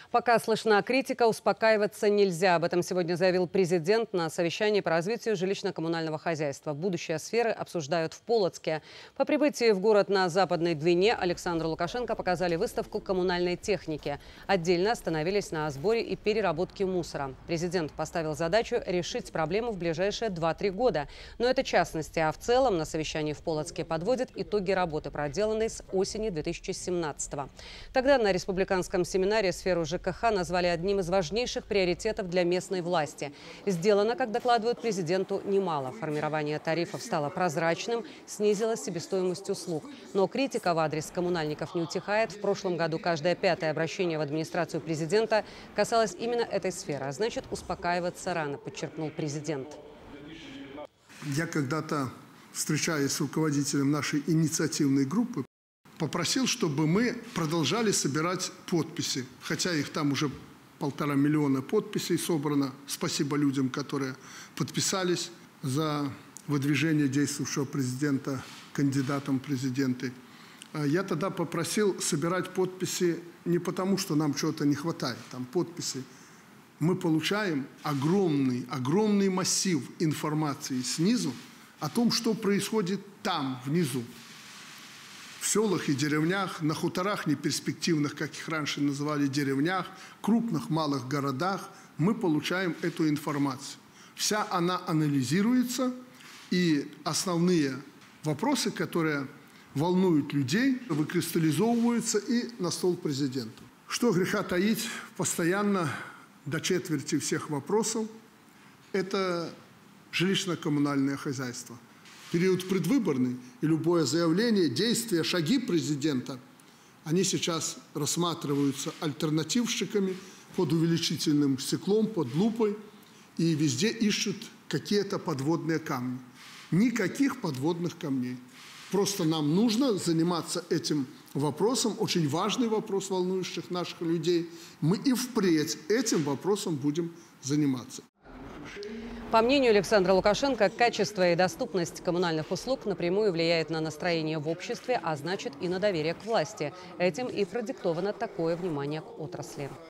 Пока слышна критика, успокаиваться нельзя. Об этом сегодня заявил президент на совещании по развитию жилищно-коммунального хозяйства. Будущее сферы обсуждают в Полоцке. По прибытии в город на Западной Двине Александру Лукашенко показали выставку коммунальной техники. Отдельно остановились на сборе и переработке мусора. Президент поставил задачу решить проблему в ближайшие 2-3 года. Но это частности, а в целом на совещании в Полоцке подводят итоги работы, проделанной с осени 2017-го. Тогда на республиканском семинаре сферу ЖКХ назвали одним из важнейших приоритетов для местной власти. Сделано, как докладывают президенту, немало. Формирование тарифов стало прозрачным, снизилась себестоимость услуг. Но критика в адрес коммунальников не утихает. В прошлом году каждое 5-е обращение в администрацию президента касалось именно этой сферы. А значит, успокаиваться рано, подчеркнул президент. Я когда-то, встречаясь с руководителем нашей инициативной группы, попросил, чтобы мы продолжали собирать подписи. Хотя их там уже 1,5 миллиона подписей собрано. Спасибо людям, которые подписались за выдвижение действующего президента кандидатом в президенты. Я тогда попросил собирать подписи не потому, что нам чего-то не хватает. Там подписи. Мы получаем огромный массив информации снизу о том, что происходит там, внизу. В селах и деревнях, на хуторах неперспективных, как их раньше называли, деревнях, крупных малых городах мы получаем эту информацию. Вся она анализируется, и основные вопросы, которые волнуют людей, выкристаллизовываются и на стол президенту. Что греха таить, постоянно до четверти всех вопросов – это жилищно-коммунальное хозяйство. Период предвыборный, и любое заявление, действие, шаги президента, они сейчас рассматриваются альтернативщиками под увеличительным стеклом, под лупой, и везде ищут какие-то подводные камни. Никаких подводных камней. Просто нам нужно заниматься этим вопросом, очень важный вопрос, волнующих наших людей. Мы и впредь этим вопросом будем заниматься. По мнению Александра Лукашенко, качество и доступность коммунальных услуг напрямую влияет на настроение в обществе, а значит и на доверие к власти. Этим и продиктовано такое внимание к отрасли.